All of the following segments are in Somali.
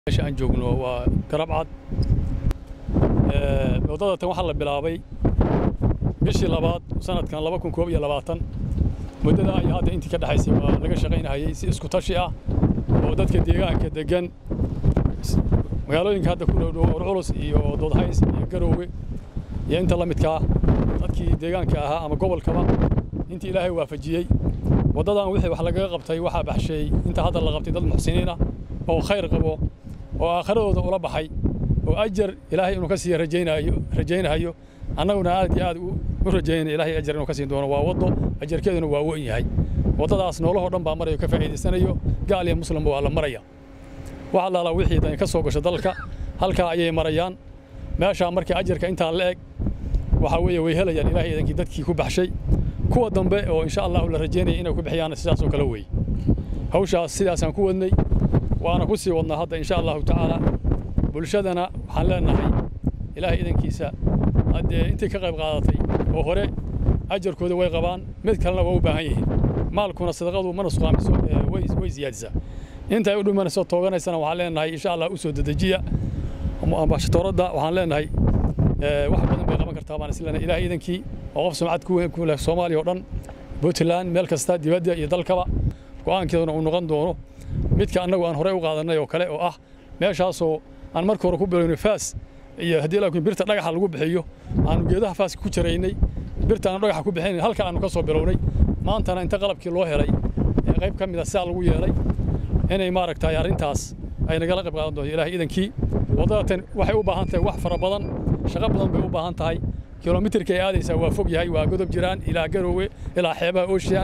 meesha aan joogno waa garabcad wadada tan waxa la bilaabay bishii labaad sanadkan 2021 mudada ay hadda intii ka dhaxaysay waa laga shaqeynayay si isku tashi ah oo dadka deegaanka degan magaalooyinka hadda ku dhow Urculus iyo Doodhays iyo Garowe iyo inta la midka dadkii deegaanka ahaa ama gobolkaba intii Ilaahay waafajiyay wadadan wixii wax laga qabtay waxa baxshay inta hadda la qabtay dad muxsiniin ah oo khayr qabo oo aakhiradooda ula baxay oo ajar Ilaahay inuu ka sii rajaynayo annaguna aad iyo aad u rajaynaa Ilaahay ajar inuu ka sii doono waa wado ajarkeeduna waa weyn yahay wadadaas noolaha dhan baa marayo ka faa'iideysanayo gaal iyo muslim waa la maraya waxa la wixii tan ka soo gashay dalka halka ayay marayaan meesha markii ajarka inta la eeg waxa weeye way helayaan Ilaahay idankii dadkii ku baxshay kuwa dambe oo insha Allah la rajaynay inay ku bixiyaan sidaas oo kala way hawshaas sidaas aan ku wadnay waana ku sii wadnaa hadda insha Allah ta'ala bulshadana waxaan leenahay Ilaahay idankiisa hadee intii ka qayb qaadatay oo hore ajarkooda way qabaan mid kalena waa u baahan yihiin maalkuna sadaqadu ma nusqaamiso way ziyaadisa inta ay u dhimanayso tooganaysan waxaan leenahay insha Allah u soo dedejiya ambassadorada waxaan leenahay wax badan bay qaban kartaa baan isleena Ilaahay idankii oo qof sumcad ku leh Soomaaliya oo dhan Puntland meel kasta dibadda iyo dalkaba go'aankeeduna uu noqon doono midka annagu aan hore u qaadanay oo kale oo ah meeshaas oo aan markii hore ku bilownay faas iyo hadii laakiin birta dhagaxa lagu bixiyo aan geedaha faas ku jaraynay birta aan dhagaxa ku bixinay halka aan ka soo bilownay maantana inta qalabkii loo helay qayb ka mid ah saa lagu yeelay inay maaragtay arintaas ay nagala qayb qaadan doonto Ilaahay idankii wadada waxay u baahan tahay wax fara badan shaqo badan bay u baahan tahay kilomitirka ay aadaysaa waa fog yahay waa godob jiraan ilaa Garowe ilaa xeebaha Ocean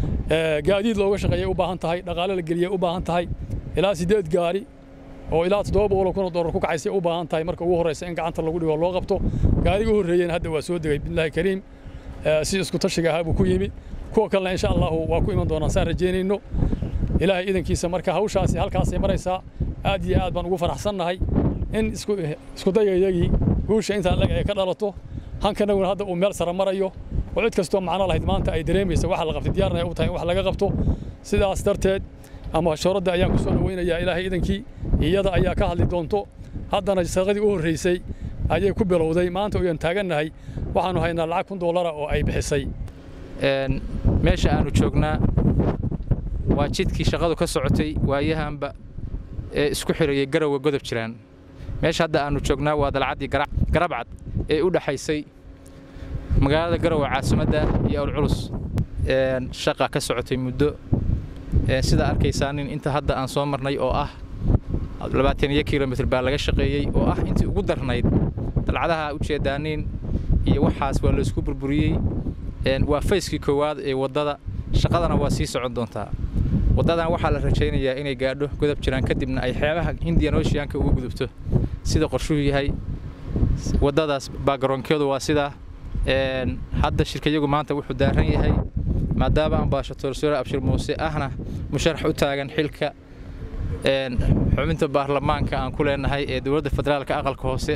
gaadiid looga shaqeeyay u baahan tahay dhaqaale la geliyay u baahan tahay ilaa 8 gaari oo ilaa $700 ku kacaysay u baahan tahay marka ugu horeysa in gacanta lagu dhigo loo qabto gaariga horeeyeen hadda waa soo degay billahi kariim si isku tashiga ah ku yimi kuwa kale insha Allah waa ku iman doonaan saan rajeynayno Ilaahay idankiisa marka hawshaasi halkaas ay maraysaa aad iyo aad baan ugu faraxsanahay in isku dayayagii guusha inta laga ka dhalato hankana hadda uu meel sare marayo oo cid kasto macna lahayd maanta ay dareemayso waxa la qabtay diyaarna u tahay wax laga qabto sidaas darteed ama shorada ayaan ku soo dhaweynayaa Ilaahay idankii iyada ayaa ka hadli doonto haddana shaqadii u horeysay ayay ku bilowday maanta oo aan taaganahay waxaanu haynaa lacag $1 oo ay bixisay meesha aanu joognaa waa jidkii shaqadu ka socotay waayahanba isku xirayay Garowe godob jiraan meesha hadda aanu joognaa waa dalcadii garabcad ee u dhaxaysay magaalada Garowe caasimadda iyo Urculus shaqa ka socotay muddo sida arkaysaan inta hadda aan soo marnay oo ah 20 kilomitir baa laga shaqeeyay oo ah intii ugu darnayd dalcadaha u jeedaanin iyo waxaas waa la isku burburiyay waa fayskii koowaad ee wadada shaqadana waa sii socon doontaa wadadan waxa la rajaynayaa inay gaadho godob jiraan kadibna ay xeebaha Indian Ocean-ka ugu gudubto sida qorshuhu yahay wadadaas background-keedu waa sida hadda shirkadayagu maanta wuxuu daaran yahay maadaama ambassador Sura Abshir Muuse ahna musharax u taagan xilka xubinta baarlamaanka aan ku leenahay ee dawladda federaalka aqalka hoose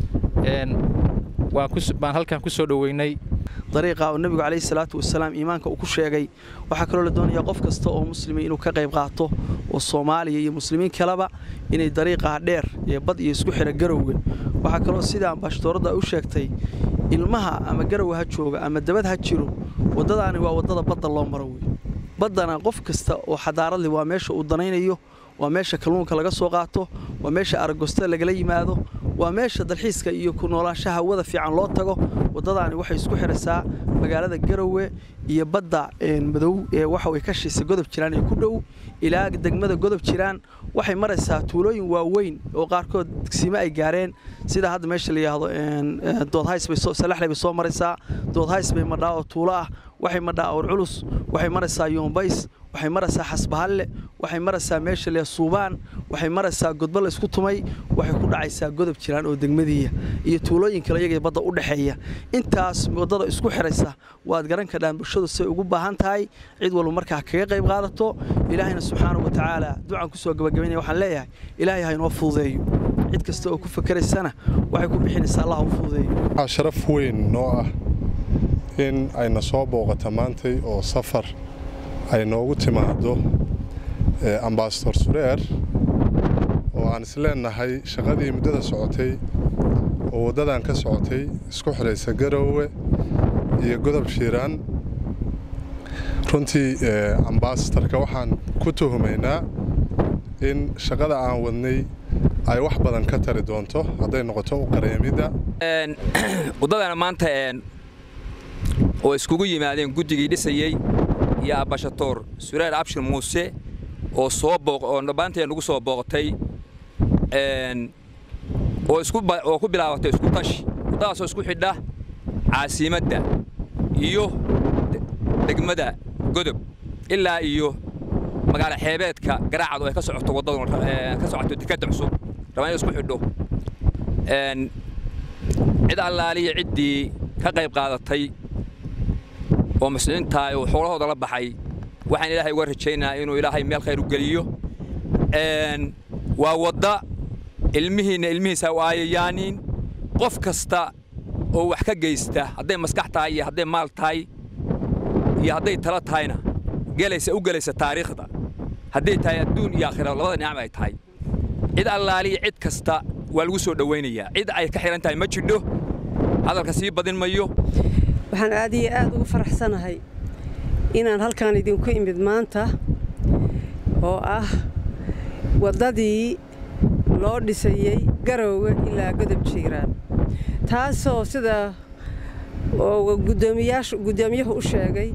baan halkan ku soo dhaweynay طريقة النبي عليه الصلاة والسلام إيمانك وكل شيء وحكوا له الدنيا قف كسته ومسلمين إنه كقيب قاطه والصومالي مسلمين كلبا إن الطريقة دير يبدأ يسكحر الجروج وحكوا له سيدا باش ترد أوشكتي المها أما جروج هتشوج أما الدبد هتشيله وضد عني وضد بطل الله مروي بدنا قف كسته وحضار اللي وماشى والضنين أيوه وماشى كلون كلا جسوا قاطه وماشى أرجوسته لجلي ماذا وماشى الحيس يكون ولا شهوة في عن لطجه وضدعني وحي يسكحر الساعة مجالات الجروة يبدأ بدو وحوي كشيس جذب تيران يكونوا إلى دجمة جذب تيران وحي مرسا طولين ووين وقاركود سماء جارين سيدا هذا ماشي اللي هذا Doodhays بيصو سلاح لي بيصو مرسا Doodhays بمرة طولة وحي مرة Urculus وحي مرسا يوم بيس وحي مرسا حسب هال وحي مرسا ماشي اللي الصوبان وحي مرسا جذب الاسكتومي وحي كل عيسى جذب تيران ودجمدية يطولين كلا يجي بدأ ودحية أنت وضد اسكو حرسة وأتقرن كلام بالشدة سيقوب هانتاي عيد ولو مركح كيقيب غادته إلهنا سبحانه وتعالى دعاء كسوة جبجبيني وحليها إلهي هاي نوفو ذي عيد كستو كفكر السنة وحيكون بحين الله وفو ذي شرف وين نوع إن أي نصاب وغتمانتي أو سفر أي نوع تمادو أمباستور سورير aan isleenahay shaqadii muddada socotay oo waddadan ka socotay isku xiraysa Garowe iyo Godob Shiiraan runtii ambassadorka waxaan ku tuhumaynaa in shaqada aan wadnay ay wax badan ka tari doonto haday noqoto qareemida wadadana maanta oo iskugu yimaadeen guddigii dhisayay iyo Abashatoor Sureer Abshir Muuse oo soo booq oo nabaantii nagu soo booqtay oo ku bilaabatay isku tashi wadadaas isku xidha caasimadda iyo degmada Godob ilaa iyo magaala xeebeedka garaacad oo ay ka socoto wadada ka socoto dekada cusub rabaan isku xidho cid allaaliya ciddii ka qayb qaadatay oo mas'uuliyiinta oo xoolahooda la baxay waxaan ilaahay uga rajaynayaa inuu ilaahay meel khayr u geliyo waa wada ilmihiisa waayayaanin qof kasta oo wax ka geysta haday maskax tahay iyo haday maal tahay iyo haday tala tahayna galaysa taariikhda haday tahay adduun iyo aakhira labada dhinac ay tahay cid allaaliya cid kasta waa lagu soo dhaweynayaa cid ay ka xiran tahay ma jidho hadalka sii badin mayo waxaan aad iyo aad ugu faraxsanahay inaan halkaan idinku imid maanta oo ah wadadii loo dhisayay Garowe ilaa Godob Shiiraan taasoo sida oo gudoomiyuhu u sheegay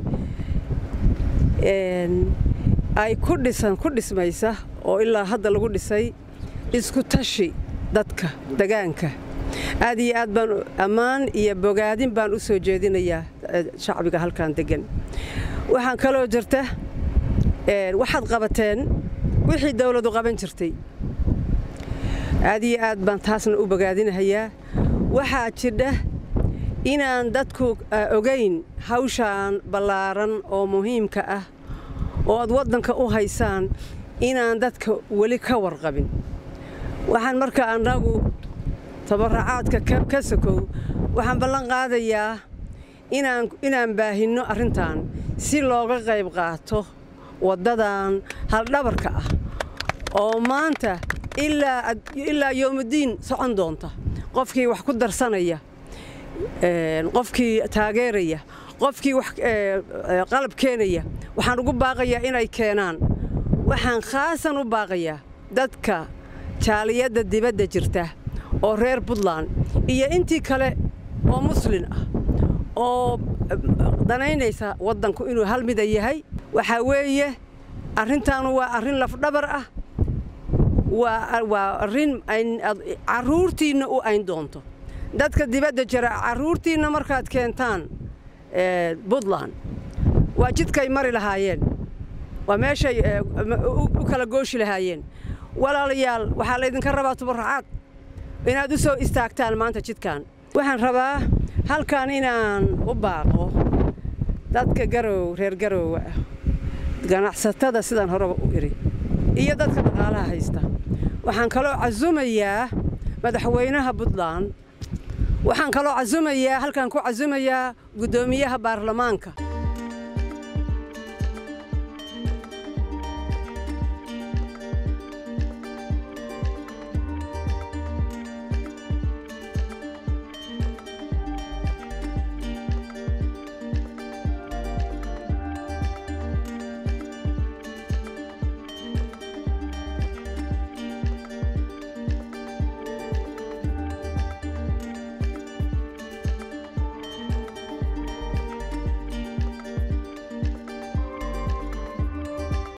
ay ku dhismaysa oo ilaa hadda lagu dhisay isku tashi dadka deegaanka aad iyo aad baan amaan iyo bogaadin baan u soo jeedinayaa shacbiga halkaan degan waxaan kaloo jirta waxaad qabateen wixii dawladdu qaban jirtay aad iyo aad baan taasna u bogaadinayaa waxaa jira inaan dadku ogeyn hawshaan ballaaran oo muhiimka ah oo aad waddanka u haysaan inaan dadka wali ka warqabin waxaan marka anagu tabarracaadka ka sokow waxaan ballan qaadayaa inaan baahino arrintan si looga qayb qaato wadadan hal dhabarka ah oo maanta ilaa yawmudiin socon doonta qofkii wax ku darsanaya qofkii taageeraya qofkii wax qalab keenaya waxaan ugu baaqayaa inay keenaan waxaan khaasan u baaqayaa dadka jaaliyada dibadda jirta oo reer Puntland iyo intii kale oo muslim ah oo danaynaysa wadanku inuu hal mid yahay waxa weeye arrintan waa arrin laf dhabar ah waa arrin caruurtiina u ayn doonto dadka dibadda jira caruurtiina markaad keentaan Puntland waa jidkay mari lahaayeen waa meeshay u kala gooshi lahaayeen walaalayaal waxaa la idinka rabaa tabarrucaad inaad u soo istaagtaan maanta jidkan waxaan rabaa halkaan inaan u baaqo dadka reer Garowe ganacsatada sidaan hore u iri iyo dadka dhaqaalaha haysta waxaan kaloo casumayaa madaxweynaha Puntland waxaan kaloo casumayaa halkaan ku casumayaa gudoomiyaha baarlamaanka